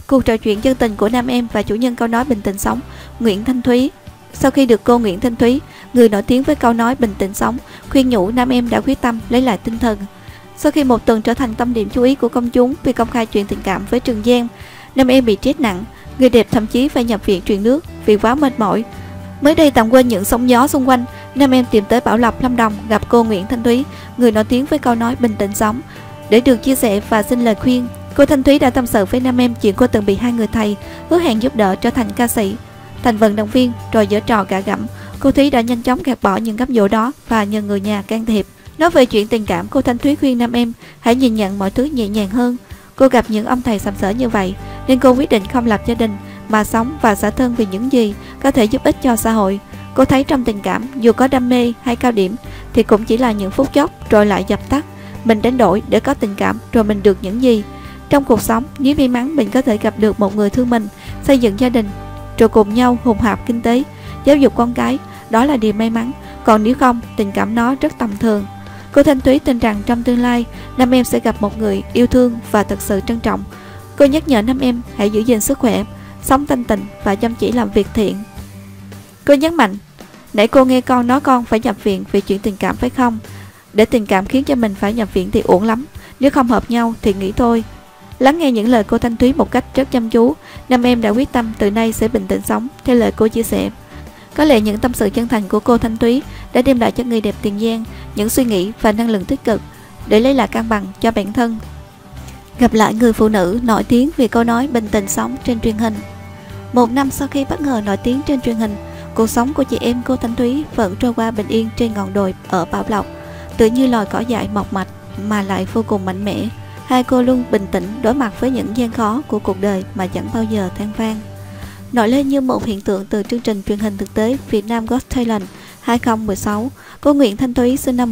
Cuộc trò chuyện chân tình của nam em và chủ nhân câu nói bình tĩnh sống, Nguyễn Thanh Thúy. Sau khi được cô Nguyễn Thanh Thúy, người nổi tiếng với câu nói bình tĩnh sống, khuyên nhủ, nam em đã quyết tâm lấy lại tinh thần. Sau khi một tuần trở thành tâm điểm chú ý của công chúng vì công khai chuyện tình cảm với Trường Giang, nam em bị stress nặng, người đẹp thậm chí phải nhập viện truyền nước vì quá mệt mỏi. Mới đây tạm quên những sóng gió xung quanh, nam em tìm tới Bảo Lộc, Lâm Đồng gặp cô Nguyễn Thanh Thúy, người nổi tiếng với câu nói bình tĩnh sống, để được chia sẻ và xin lời khuyên. Cô Thanh Thúy đã tâm sự với nam em chuyện cô từng bị hai người thầy hứa hẹn giúp đỡ trở thành ca sĩ, thành vận động viên, rồi giở trò gạ gẫm. Cô Thúy đã nhanh chóng gạt bỏ những cám dỗ đó và nhờ người nhà can thiệp. Nói về chuyện tình cảm, cô Thanh Thúy khuyên nam em hãy nhìn nhận mọi thứ nhẹ nhàng hơn. Cô gặp những ông thầy sàm sỡ như vậy nên cô quyết định không lập gia đình mà sống và xả thân vì những gì có thể giúp ích cho xã hội. Cô thấy trong tình cảm, dù có đam mê hay cao điểm thì cũng chỉ là những phút chốc rồi lại dập tắt. Mình đánh đổi để có tình cảm rồi mình được những gì? Trong cuộc sống, nếu may mắn mình có thể gặp được một người thương mình, xây dựng gia đình, rồi cùng nhau hùng hạp kinh tế, giáo dục con cái, đó là điều may mắn. Còn nếu không, tình cảm nó rất tầm thường. Cô Thanh Thúy tin rằng trong tương lai, nam em sẽ gặp một người yêu thương và thật sự trân trọng. Cô nhắc nhở nam em hãy giữ gìn sức khỏe, sống thanh tịnh và chăm chỉ làm việc thiện. Cô nhấn mạnh, nãy cô nghe con nói con phải nhập viện vì chuyện tình cảm phải không? Để tình cảm khiến cho mình phải nhập viện thì uổng lắm, nếu không hợp nhau thì nghỉ thôi. Lắng nghe những lời cô Thanh Thúy một cách rất chăm chú, nam em đã quyết tâm từ nay sẽ bình tĩnh sống, theo lời cô chia sẻ. Có lẽ những tâm sự chân thành của cô Thanh Thúy đã đem lại cho người đẹp Tiền Giang những suy nghĩ và năng lượng tích cực để lấy lại cân bằng cho bản thân. Gặp lại người phụ nữ nổi tiếng vì câu nói bình tĩnh sống trên truyền hình. Một năm sau khi bất ngờ nổi tiếng trên truyền hình, cuộc sống của chị em cô Thanh Thúy vẫn trôi qua bình yên trên ngọn đồi ở Bảo Lộc, tựa như loài cỏ dại mọc mạch mà lại vô cùng mạnh mẽ. Hai cô luôn bình tĩnh đối mặt với những gian khó của cuộc đời mà chẳng bao giờ than vang. Nổi lên như một hiện tượng từ chương trình truyền hình thực tế Việt Nam Got Talent 2016, cô Nguyễn Thanh Thúy sinh năm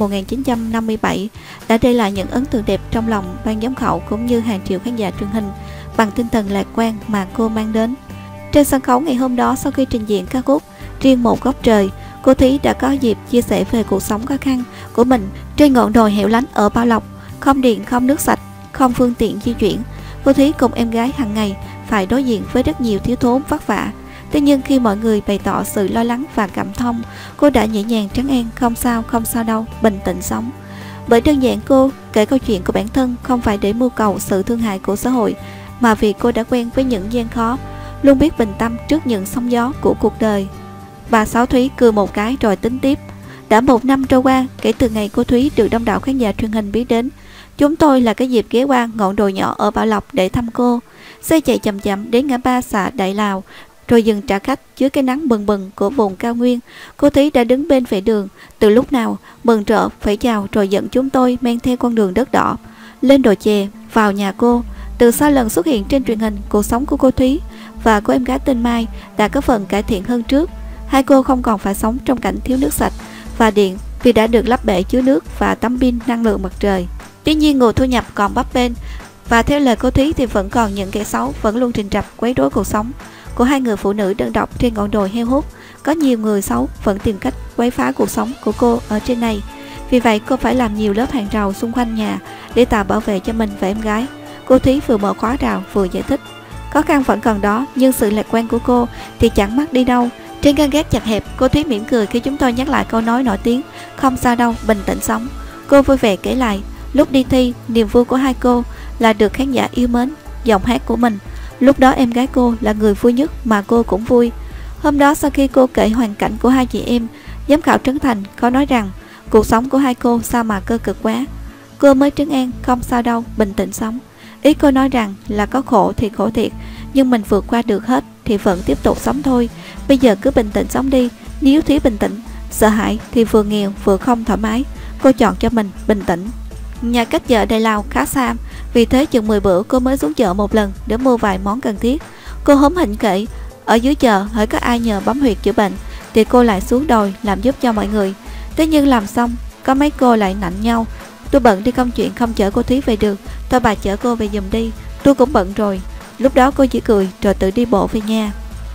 1957 đã để lại những ấn tượng đẹp trong lòng ban giám khảo cũng như hàng triệu khán giả truyền hình bằng tinh thần lạc quan mà cô mang đến. Trên sân khấu ngày hôm đó, sau khi trình diễn ca khúc Riêng Một Góc Trời, cô Thúy đã có dịp chia sẻ về cuộc sống khó khăn của mình trên ngọn đồi hẻo lánh ở Bảo Lộc, không điện, không nước sạch, không phương tiện di chuyển. Cô Thúy cùng em gái hàng ngày phải đối diện với rất nhiều thiếu thốn vất vả. Tuy nhiên khi mọi người bày tỏ sự lo lắng và cảm thông, cô đã nhẹ nhàng trấn an, không sao đâu, bình tĩnh sống. Bởi đơn giản cô kể câu chuyện của bản thân không phải để mưu cầu sự thương hại của xã hội, mà vì cô đã quen với những gian khó, luôn biết bình tâm trước những sóng gió của cuộc đời. Bà Sáu Thúy cười một cái rồi tính tiếp. Đã một năm trôi qua kể từ ngày cô Thúy được đông đảo khán giả truyền hình biết đến. Chúng tôi là cái dịp ghé qua ngọn đồi nhỏ ở Bảo Lộc để thăm cô. Xe chạy chậm chậm đến ngã ba xã Đại Lào, rồi dừng trả khách dưới cái nắng bừng bừng của vùng cao nguyên. Cô Thúy đã đứng bên vệ đường từ lúc nào, mừng rỡ phải chào rồi dẫn chúng tôi men theo con đường đất đỏ lên đồi chè vào nhà cô. Từ sau lần xuất hiện trên truyền hình, cuộc sống của cô Thúy và cô em gái tên Mai đã có phần cải thiện hơn trước. Hai cô không còn phải sống trong cảnh thiếu nước sạch và điện vì đã được lắp bể chứa nước và tấm pin năng lượng mặt trời. Tuy nhiên nguồn thu nhập còn bấp bênh, và theo lời cô Thúy thì vẫn còn những kẻ xấu vẫn luôn rình rập quấy rối cuộc sống của hai người phụ nữ đơn độc trên ngọn đồi heo hút. Có nhiều người xấu vẫn tìm cách quấy phá cuộc sống của cô ở trên này. Vì vậy cô phải làm nhiều lớp hàng rào xung quanh nhà để tạo bảo vệ cho mình và em gái. Cô Thúy vừa mở khóa rào vừa giải thích. Khó khăn vẫn còn đó, nhưng sự lạc quan của cô thì chẳng mất đi đâu. Trên căn gác chặt hẹp, cô Thúy mỉm cười khi chúng tôi nhắc lại câu nói nổi tiếng không sao đâu, bình tĩnh sống. Cô vui vẻ kể lại, lúc đi thi, niềm vui của hai cô là được khán giả yêu mến giọng hát của mình. Lúc đó em gái cô là người vui nhất mà cô cũng vui. Hôm đó sau khi cô kể hoàn cảnh của hai chị em, giám khảo Trấn Thành có nói rằng cuộc sống của hai cô sao mà cơ cực quá. Cô mới trấn an không sao đâu, bình tĩnh sống. Ý cô nói rằng là có khổ thì khổ thiệt, nhưng mình vượt qua được hết thì vẫn tiếp tục sống thôi. Bây giờ cứ bình tĩnh sống đi. Nếu Thúy bình tĩnh, sợ hãi thì vừa nghèo vừa không thoải mái. Cô chọn cho mình bình tĩnh. Nhà cách chợ Đại Lào khá xa, vì thế chừng 10 bữa cô mới xuống chợ một lần để mua vài món cần thiết. Cô hóm hỉnh kể, ở dưới chợ hễ có ai nhờ bấm huyệt chữa bệnh thì cô lại xuống đồi làm giúp cho mọi người. Thế nhưng làm xong, có mấy cô lại nạnh nhau. Tôi bận đi công chuyện không chở cô Thúy về được, thôi bà chở cô về giùm đi, tôi cũng bận rồi. Lúc đó cô chỉ cười rồi tự đi bộ về nhà.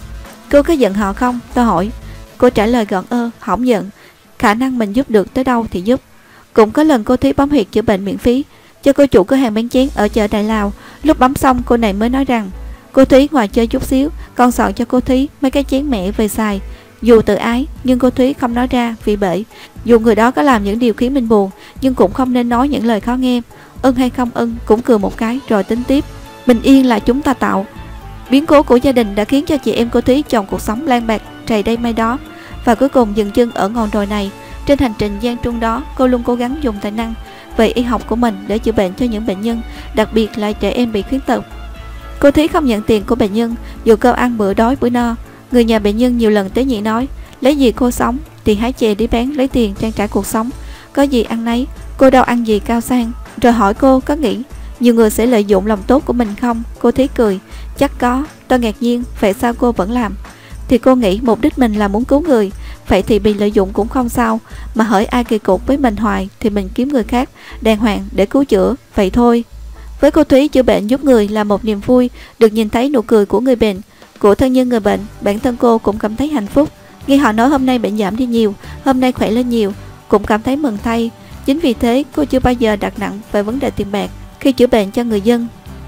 Cô có giận họ không? Tôi hỏi. Cô trả lời gọn ơ, hỏng giận, khả năng mình giúp được tới đâu thì giúp. Cũng có lần cô Thúy bấm huyệt chữa bệnh miễn phí cho cô chủ cửa hàng bánh chén ở chợ Đại Lào. Lúc bấm xong cô này mới nói rằng Cô Thúy ngoài chơi chút xíu còn soạn cho cô Thúy mấy cái chén mẹ về xài. Dù tự ái nhưng cô Thúy không nói ra vì bể. Dù người đó có làm những điều khiến mình buồn nhưng cũng không nên nói những lời khó nghe. Ưng hay không ưng cũng cười một cái rồi tính tiếp. Bình yên là chúng ta tạo. Biến cố của gia đình đã khiến cho chị em cô Thúy chọn cuộc sống lang bạc trầy đây mai đó, và cuối cùng dừng chân ở ngọn đồi này. Trên hành trình gian truân đó, cô luôn cố gắng dùng tài năng về y học của mình để chữa bệnh cho những bệnh nhân, đặc biệt là trẻ em bị khuyết tật. Cô Thúy không nhận tiền của bệnh nhân, dù cô ăn bữa đói bữa no. Người nhà bệnh nhân nhiều lần tế nhị nói, lấy gì cô sống thì hái chè đi bán lấy tiền trang trải cuộc sống, có gì ăn nấy, cô đâu ăn gì cao sang. Rồi hỏi cô có nghĩ nhiều người sẽ lợi dụng lòng tốt của mình không? Cô Thúy cười, chắc có. Tôi ngạc nhiên, vậy sao cô vẫn làm? Thì cô nghĩ mục đích mình là muốn cứu người, vậy thì bị lợi dụng cũng không sao, mà hỡi ai kỳ cục với mình hoài thì mình kiếm người khác đàng hoàng để cứu chữa, vậy thôi. Với cô Thúy, chữa bệnh giúp người là một niềm vui, được nhìn thấy nụ cười của người bệnh, của thân nhân người bệnh, bản thân cô cũng cảm thấy hạnh phúc. Nghe họ nói hôm nay bệnh giảm đi nhiều, hôm nay khỏe lên nhiều, cũng cảm thấy mừng thay. Chính vì thế cô chưa bao giờ đặt nặng về vấn đề tiền bạc khi chữa bệnh cho người dân.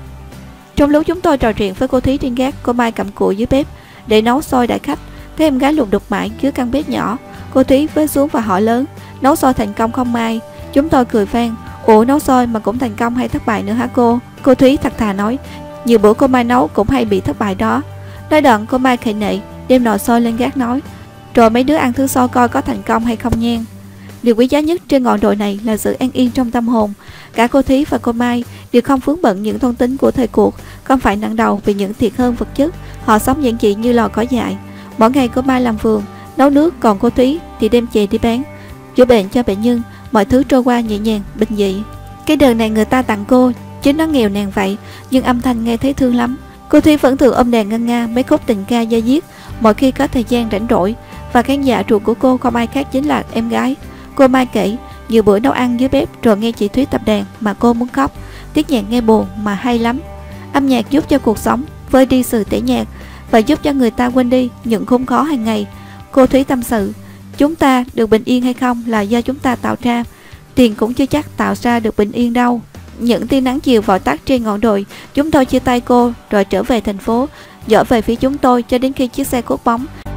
Trong lúc chúng tôi trò chuyện với cô Thúy trên gác, cô Mai cầm cụi dưới bếp để nấu xôi đãi khách. Thấy em gái lục đục mãi dưới căn bếp nhỏ, cô Thúy với xuống và hỏi lớn, nấu xôi thành công không Mai? Chúng tôi cười vang, ủa nấu xôi mà cũng thành công hay thất bại nữa hả cô? Cô Thúy thật thà nói, nhiều bữa cô Mai nấu cũng hay bị thất bại đó. Nói đoạn cô Mai khệ nệ đem nồi xôi lên gác nói, rồi mấy đứa ăn thử xôi coi có thành công hay không nha. Điều quý giá nhất trên ngọn đồi này là sự an yên trong tâm hồn. Cả cô Thúy và cô Mai đều không vướng bận những thông tính của thời cuộc, không phải nặng đầu vì những thiệt hơn vật chất. Họ sống giản dị như lò cỏ dại. Mỗi ngày cô Mai làm vườn, nấu nước, còn cô Thúy thì đem chè đi bán, chữa bệnh cho bệnh nhân. Mọi thứ trôi qua nhẹ nhàng, bình dị. Cái đờn này người ta tặng cô, chứ nó nghèo nàn vậy, nhưng âm thanh nghe thấy thương lắm. Cô Thúy vẫn thường ôm đàn ngân nga mấy khúc tình ca da diết mỗi khi có thời gian rảnh rỗi, và khán giả ruột của cô không ai khác chính là em gái. Cô Mai kể, nhiều bữa nấu ăn dưới bếp rồi nghe chị Thúy tập đàn mà cô muốn khóc. Tiết nhạc nghe buồn mà hay lắm. Âm nhạc giúp cho cuộc sống vơi đi sự tẻ nhạt và giúp cho người ta quên đi những khốn khó hàng ngày. Cô Thúy tâm sự, chúng ta được bình yên hay không là do chúng ta tạo ra, tiền cũng chưa chắc tạo ra được bình yên đâu. Những tia nắng chiều vội tắt trên ngọn đồi, chúng tôi chia tay cô rồi trở về thành phố, dở về phía chúng tôi cho đến khi chiếc xe cốt bóng